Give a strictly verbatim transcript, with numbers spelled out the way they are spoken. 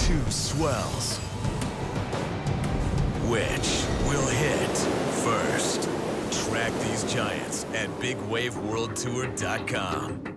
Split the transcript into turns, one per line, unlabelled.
two swells. Which will hit first? Track these giants at big wave world tour dot com.